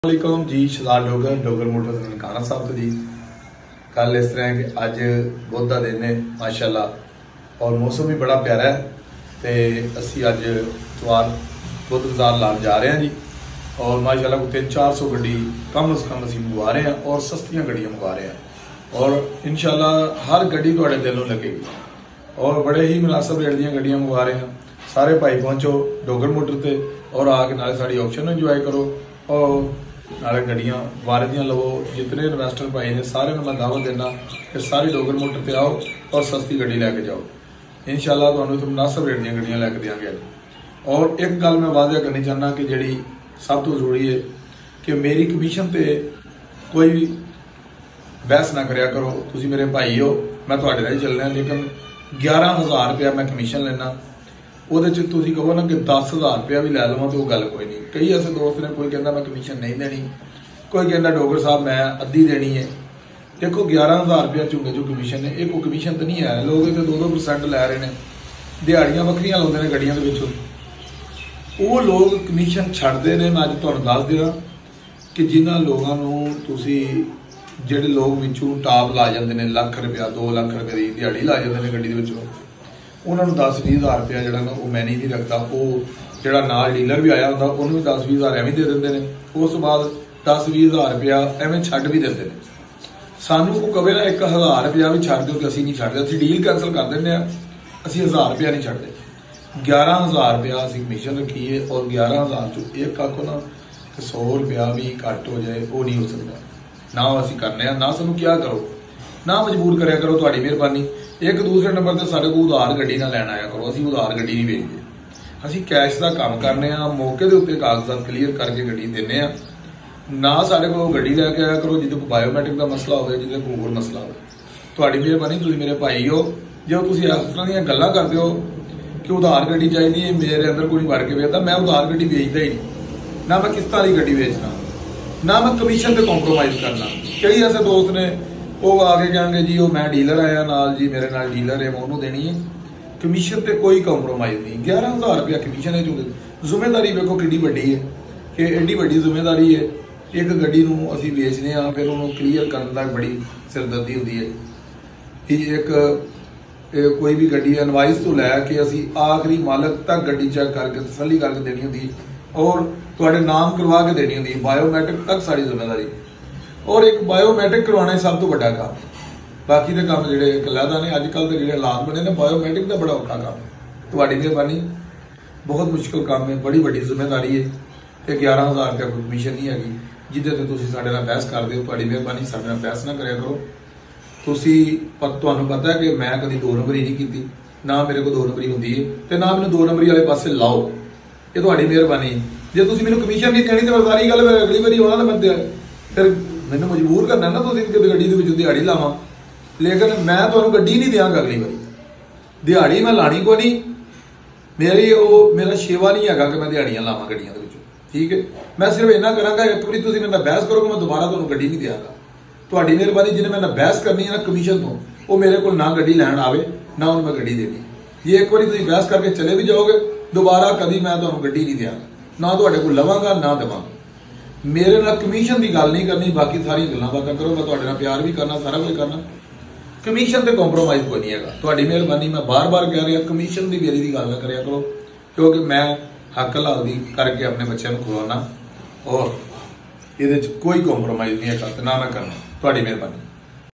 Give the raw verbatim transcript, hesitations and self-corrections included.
वालेकुम जी। शहजाद डोगर डोगर मोटर्स ननकाना साहब तो जी कल इस तरह है कि अज बुध का दिन है माशाल्लाह और मौसम भी बड़ा प्यारा है। तो असी अज इतवार बुध बाजार लाने जा रहे हैं जी और माशाल्लाह को तीन चार सौ गड्डी कम अज कम असी मंगवा रहे हैं और सस्तियां गड्डियां मंगवा रहे हैं और इंशाल्लाह हर गड्डी तुहाडे दिलों लगेगी और बड़े ही मुनासिब रेट दी गड्डियां मंगवा रहे हैं। सारे भाई पहुंचो डोगर मोटर से और आके नाले साड़ी ऑप्शन इंजॉय करो और नाले गड्डियां वारदियां लवो। जितने इन्वेस्टर भाई ने सारे मैं दावत देना कि सारी डोगर मोटर पर आओ और सस्ती गड्डी लैके जाओ। इंशाल्लाह तुहानूं इत्थे मुनासिब रेट दी गड्डियां लैके देंगे। और एक गल मैं वादे करनी चाहना कि जिहड़ी सब तो जरूरी है कि मेरी कमीशन ते कोई बहस ना करया करो। तुसीं मेरे भाई हो, मैं तुहाडे नाल ही चलना, लेकिन ग्यारह हज़ार रुपया मैं कमीशन लेना। वो तुसीं कहो ना कि दस हज़ार रुपया भी लै लवां तो वो गल कोई नहीं। कई ऐसे दोस्त ने, कोई कहता मैं कमीशन नहीं देनी, कोई कहता डोगर साहब मैं अद्धी देनी है। देखो ग्यारह हज़ार रुपया चुंगे जो कमीशन है, एक कमीशन तो नहीं है। लोग इतने दो दो परसेंट लै रहे हैं, दिहाड़ियां वक्रियां लाउंदे ने गड्डियां दे विचों। वो लोग कमीशन छड्डदे ने। मैं अज तुहानूं दस दियां कि जिन्हां लोगों नूं तुसीं जिहड़े लोग विचों टाप ला जांदे ने, लख रुपया दो लख रुपये की दिहाड़ी ला जांदे ने गड्डी दे विचों, उन्होंने दस भी हज़ार रुपया जो ना वो मैं नहीं रखता। वो जो नाल डीलर भी आया होंगे उन्होंने भी दस भी हज़ार एवं दे देंगे ने। उस बाद दस भी हज़ार रुपया एवं छड्ड भी देंगे ने। सानू को कहे ना एक हज़ार रुपया भी छड्ड दो तो असीं नहीं छड्डदे, असीं डील कैंसल कर देंगे, असीं हज़ार रुपया नहीं छड्डदे। ग्यारह हज़ार रुपया असीं कमीशन रखी है और ग्यारह हज़ार चो एक आखो ना कि सौ रुपया भी घट हो जाए वो नहीं हो सकता। ना असीं करने ना सानू क्या करो, ना मजबूर करया करो। तुहाडी मेहरबानी। एक दूसरे नंबर से साढ़े को उधार गड्डी ना लैन आया करो। असीं उधार गड्डी नहीं बेचते, असीं कैश का काम करने मौके के उत्ते कागजात क्लीयर करके गड्डी देने आ। ना साढ़े को गड्डी लैके आया करो जिहदे कोई बायोमैट्रिक का मसला हो, जिहदे कोई होर मसला हो। तुहाडी मेहरबानी, तुसीं मेरे भाई हो। जो तुसीं इस तरह दी गल्लां करदे हो कि उधार गड्डी चाहिए, मेरे अंदर कोई भर के बेचता, मैं उधार गड्डी बेचता ही नहीं। ना मैं किस्तां वाली गड्डी बेचना, ना मैं कमीशन पर कॉम्प्रोमाइज़ करना। कई ऐसे दोस्त ने वो आके कहेंगे जी वो मैं डीलर आया नाल जी, मेरे नाल डीलर है, मैं उन्होंने देनी है। कमीशन पर कोई कॉम्प्रोमाइज़ नहीं। ग्यारह हज़ार रुपया कमीशन है। चूंकि जिम्मेदारी वेखो कि बड़ी है कि एडी वड्डी जिम्मेदारी है। एक गड्डी नूं असीं बेचने आ, फिर उन्होंने क्लीयर करने तक बड़ी सिरदर्दी होंदी है कि एक कोई भी गड्डी इनवाइस तो लैके असीं आखिरी मालक तक गड्डी चेक करके तसल्ली करके देनी होंदी और तुहाडे नाम करवा के देनी होंदी। बायोमैट्रिक तक सारी जिम्मेदारी। और एक बायोमैट्रिक करवाना सब तो बड़ा काम। बाकी के काम जो कलैदा ने अजकल के जो हालात बने ने, बायोमैट्रिक का बड़ा औखा काम है। तुहाडी मेहरबानी, बहुत मुश्किल काम है, बड़ी वड्डी जिम्मेदारी है। तो ग्यारह हज़ार रुपया कोई कमीशन नहीं हैगी जिहदे ते तुसीं साडे नाल बहस करदे हो। तुहाडी मेहरबानी, साडे नाल बहस ना करया करो। तुसीं पर तुहानूं पता है कि मैं कभी दो नंबरी नहीं की, ना मेरे को दो नंबरी होंदी है ते ना मैनूं दो नंबरी वाले पासे लाओ। ये तुहाडी मेहरबानी। जे तुसीं मैनूं कमीशन नहीं देनी तो सारी गल अगली बारी होना ना मैं फिर मैंने मजबूर करना ना तुसीं कि गड्डी दे विच दिहाड़ी लावां, लेकिन मैं तुहानूं गड्डी नहीं देंगा अगली बारी। दिहाड़ी मैं लानी को नहीं, मेरी वो मेरा शेवा नहीं है कि मैं दिहाड़ियां लावां गड्डियां दे विचों। ठीक है, मैं सिर्फ इन्ना करांगा एक बारी तुसीं मेरे नाल बहस करोगे, मैं दोबारा तुहानूं गड्डी नहीं देंगा। तुहाडी मेहरबानी, जिन्हें मेरे नाल बहस करनी है ना कमीशन तो, वो मेरे को ना गड्डी लैण आवे ना उन्हें मैं गड्डी देनी। जे एक बारी तुसीं बहस करके चले भी जाओगे, दोबारा कभी मैं तुहानूं गड्डी नहीं देंगा, ना तुहाडे कोल लवांगा ना देवांगा। मेरे नाल कमीशन की गल नहीं करनी, बाकी सारी गल्लां बातां करो। मैं तुहाडे नाल प्यार भी करना, सारा कुछ करना। कमीशन पे कॉम्प्रोमाइज़ कोई नहीं है। तुहाडी मेहरबानी, मैं बार बार कह रहा कमीशन की मेरी की गल ना करया करो, क्योंकि मैं हक हलाल दी करके अपने बच्चों को खिलाना और ये कोई कॉम्प्रोमाइज़ नहीं है, ना मैं करना। तुहाडी मेहरबानी।